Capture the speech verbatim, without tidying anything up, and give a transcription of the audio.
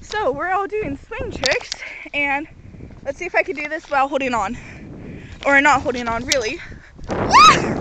So we're all doing swing tricks, and let's see if I can do this while holding on. Or not holding on, really.